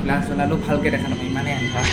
Flash জ্বলালেও ভালকৈ দেখা নাপায়, ইমানেই এন্ধাৰ।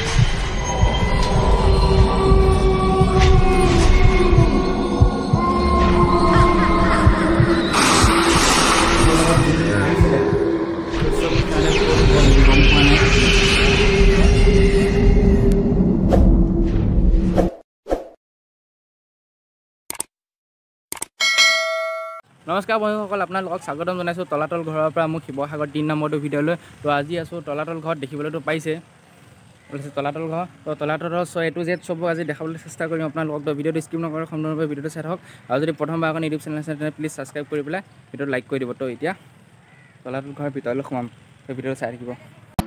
নমস্কাৰ বন্ধুসকল, আপোনালোকক স্বাগতম জনাইছোঁ তলাতল ঘৰৰ পৰা মোৰ শিৱসাগৰ 3 নম্বৰটো ভিডিঅ'লৈ। তো আজি আছোঁ তলাতল ঘৰত, দেখিবলৈতো পাইছে তলাতল ঘৰ। তো তলাতলৰ A to Z চব আজি দেখাবলৈ চেষ্টা কৰিম আপোনালোকক। তো ভিডিঅ'টো স্কিপ নকৰি সম্পূৰ্ণভাৱে ভিডিঅ'টো চাই থাকক, আৰু যদি প্ৰথমবাৰ এখন ইউটিউব চেনেল আছে তেনে প্লিজ ছাবস্ক্ৰাইব কৰি পেলাই ভিডিঅ'টো লাইক কৰি দিব। তো এতিয়া তলাতল ঘৰৰ ভিতৰলৈ সোমাম, তো ভিডিঅ'টো চাই থাকিব।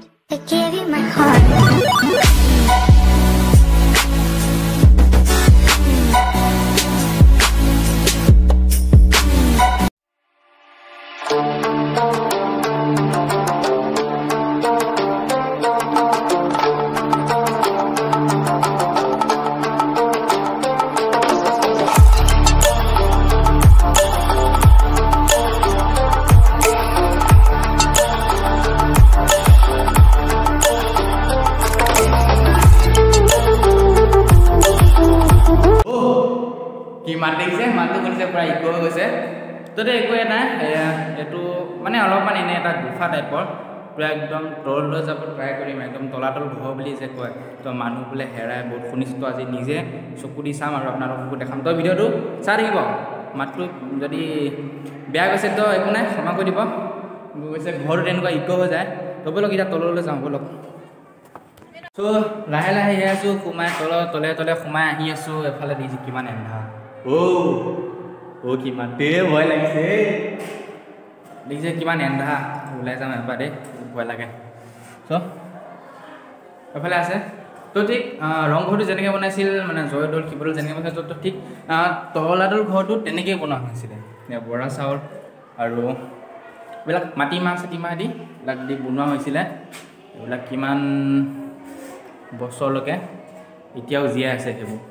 কি মাত দেখিছে, মাতটো শুনিছে পুৰা ইকো হৈ গৈছে। তো একোৱে নাই, এইটো মানে অলপমান এনেই এটা গুফা টাইপৰ, পুৰা একদম তললৈ যাব ট্ৰাই কৰিম, একদম তলাতল ঘৰ বুলি যে কয়। তো মানুহ বোলে হেৰাই বহুত শুনিছোঁ, তো আজি নিজে চকু দি চাম আৰু আপোনালোককো দেখাম। তো ভিডিঅ'টো চাই থাকিব। মাতটো যদি বেয়া গৈছে তো একো নাই, ক্ষমা কৰি দিব। গৈছে ঘৰটো তেনেকুৱা ইকো হৈ যায়। তো ব'লক এতিয়া তললৈ যাওঁ ব'লক। তো লাহে লাহে আহি আছোঁ, সোমাই তলে তলে সোমাই আহি আছোঁ। এফালে দেখিছে কিমান এন্ধাৰ, কিমান ভয় লাগিছে, দেখিছে কিমান এন্ধাৰ। ওলাই যাম এবাৰ দেই, ভয় লাগে। চ' এফালে আছে। তো ঠিক ৰংঘৰটো যেনেকৈ বনাইছিল, মানে জয়দৌল শিৱদৌল যেনেকৈ বনাইছিল, তো ঠিক তলাতল ঘৰটো তেনেকৈয়ে বনোৱা হৈছিলে। বৰা চাউল আৰু এইবিলাক মাটিমাহ চাটিমাহ দি এইবিলাক দি বনোৱা হৈছিলে। এইবিলাক কিমান বছৰলৈকে এতিয়াও জীয়াই আছে সেইবোৰ।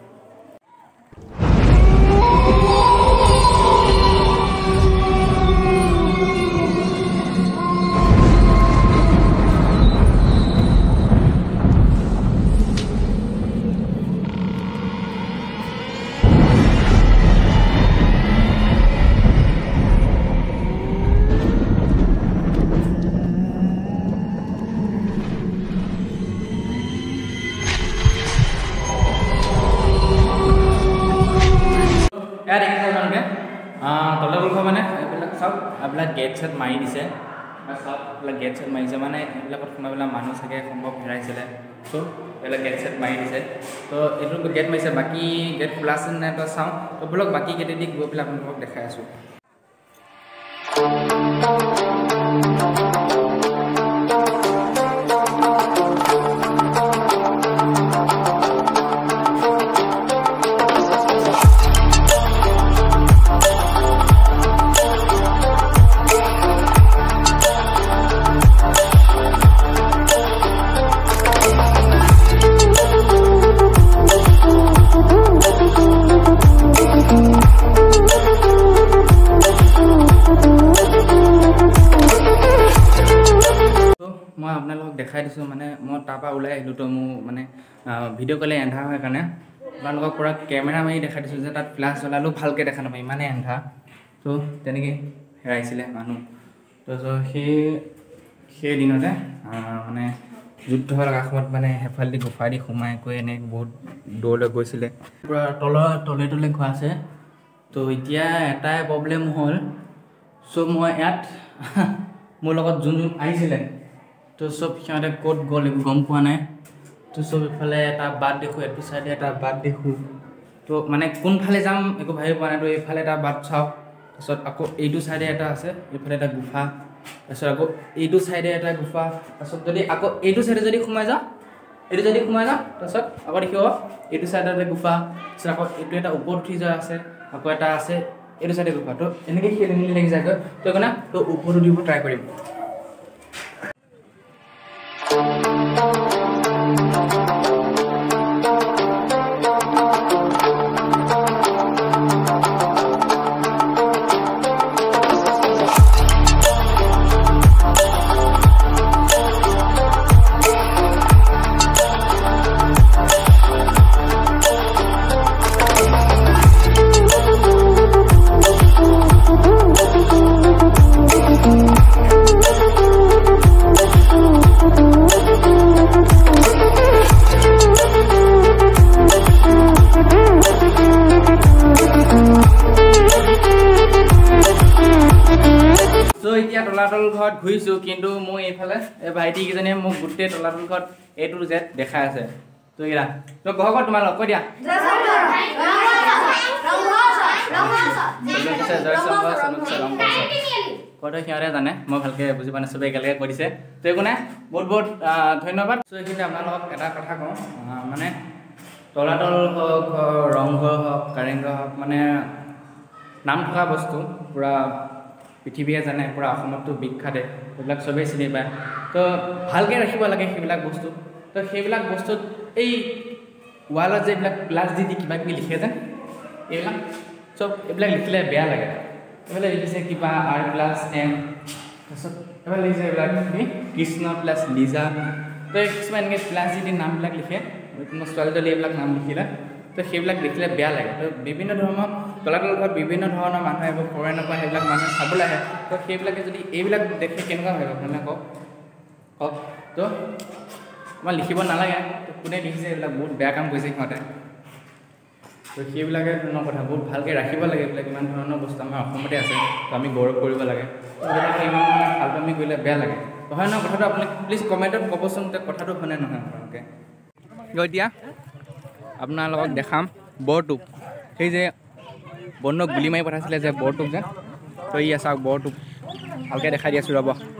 এয়া দেখিছে আপোনালোকে তলাতল ঘৰ মানে এইবিলাক চব এইবিলাক গেট চেট মাৰি দিছে, চব এইবিলাক গেট চেট মাৰিছে, মানে এইবিলাকত সোমাই পেলাই মানুহ চাগে সম্ভৱ হেৰাইছিলে। চ' এইবিলাক গেট চেট মাৰি দিছে। তো এইটো গেট মাৰিছে, বাকী গেট খোলা আছে নাই তো চাওঁ। তো বোলক বাকী গেটেদি গৈ পেলাই আপোনালোকক দেখাই আছোঁ। মই আপোনালোকক দেখাই দিছোঁ, মানে মই তাৰপৰা ওলাই আহিলোঁ। তো মোৰ মানে ভিডিঅ' কলে এন্ধাৰ হয় কাৰণে আপোনালোকক পূৰা কেমেৰা মাৰি দেখাই দিছোঁ যে তাত ফ্লাছ জ্বলালেও ভালকৈ দেখা নাপায়, ইমানেই এন্ধাৰ। তো তেনেকৈ হেৰাইছিলে মানুহ। তো সেই দিনতে মানে যুদ্ধ লগা সময়ত মানে সেইফালেদি গুফাইদি সোমাই গৈ এনে বহুত দূৰলৈ গৈছিলে। পূৰা তলে ঘৰ আছে। তো এতিয়া এটাই প্ৰব্লেম হ'ল, চ' মই ইয়াত মোৰ লগত যোন আহিছিলে, তো চব সিহঁতে ক'ত গ'ল একো গম পোৱা নাই। তো চব ইফালে এটা বাট দেখোঁ, এইটো চাইডে এটা বাট দেখোঁ। তো মানে কোনফালে যাম একো ভাবি পোৱা নাই। তো এইফালে এটা বাট চাওক, তাৰপিছত আকৌ এইটো চাইডে এটা আছে, এইফালে এটা গুফা, তাৰপিছত আকৌ এইটো চাইডে এটা গুফা, তাৰপিছত যদি আকৌ এইটো চাইডে যদি সোমাই যাওঁ, তাৰপিছত আকৌ দেখিব এইটো চাইডে এটা গুফা, তাৰপিছত আকৌ এইটো এটা ওপৰত উঠি যোৱা আছে, আকৌ এটা আছে এইটো চাইডে গুফা। তো এনেকৈ খেলি মেলি লাগি যায়গৈ। তো সেইকাৰণে তো ওপৰত উঠিব ট্ৰাই কৰিম। তলাতল ঘৰত ঘূৰিছোঁ কিন্তু মই এইফালে এই ভাইটিকেইজনীয়ে মোক গোটেই তলাতল ঘৰত A to Z দেখাই আছে তো এৰা তো ঘৰ তোমালোক কৈ দিয়া কথা সিহঁতে জানে মই ভালকৈ বুজি পোৱা নাই চবেই একেলগে কৈ দিছে তো একো নাই বহুত বহুত ধন্যবাদ চ' এইখিনিতে আপোনালোকক এটা কথা কওঁ মানে তলাতল হওক ৰংঘৰ হওক কাৰেংঘৰ হওক মানে নাম থকা বস্তু পূৰা পৃথিৱীয়ে জানে পূৰা অসমততো বিখ্যাতে এইবিলাক চবেই চিনি পায় তো ভালকৈ ৰাখিব লাগে সেইবিলাক বস্তু তো সেইবিলাক বস্তুত এই ৱালত যে এইবিলাক প্লাছ দি কিবা কিবি লিখে যেন এইবিলাক চব এইবিলাক লিখিলে বেয়া লাগে এইফালে লিখিছে কিবা R+M তাৰপিছত এইফালে লিখিছে এইবিলাক কি কৃষ্ণ প্লাছ লিজা তো কিছুমান এনেকৈ প্লাছ দি নামবিলাক লিখে কোনো ছোৱালী তোৱালী এইবিলাক নাম লিখিলে তো সেইবিলাক দেখিলে বেয়া লাগে তো বিভিন্ন ধৰণৰ তলাতল ঘৰত বিভিন্ন ধৰণৰ মানুহ আহিব ফৰেনৰ পৰা সেইবিলাক মানুহে চাবলৈ আহে তো সেইবিলাকে যদি এইবিলাক দেখে কেনেকুৱা ভাবিব আপোনালোকে কওক তো আমাৰ লিখিব নালাগে তো কোনে লিখিছে এইবিলাক বহুত বেয়া কাম কৰিছে সিহঁতে তো সেইবিলাকে ধৰণৰ কথা বহুত ভালকৈ ৰাখিব লাগে এইবিলাক ইমান ধৰণৰ বস্তু আমাৰ অসমতে আছে তো আমি গৌৰৱ কৰিব লাগে এইবিলাকে ইমান ধৰণৰ ফাল্টু আমি কৰিলে বেয়া লাগে তো হয় নহয় কথাটো আপুনি প্লিজ কমেণ্টত ক'বচোন কথাটো শুনে নহয় আপোনালোকে এতিয়া আপোনালোকক দেখাম বৰটোপ সেই যে বন্ধক গুলি মাৰি পঠাইছিলে যে বৰটোপ যে তো ই চাওক বৰটোপ ভালকৈ দেখাই দি আছোঁ ৰ'ব